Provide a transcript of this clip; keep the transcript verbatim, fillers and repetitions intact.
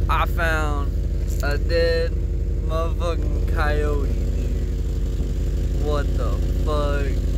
I found a dead motherfucking coyote, dude. What the fuck?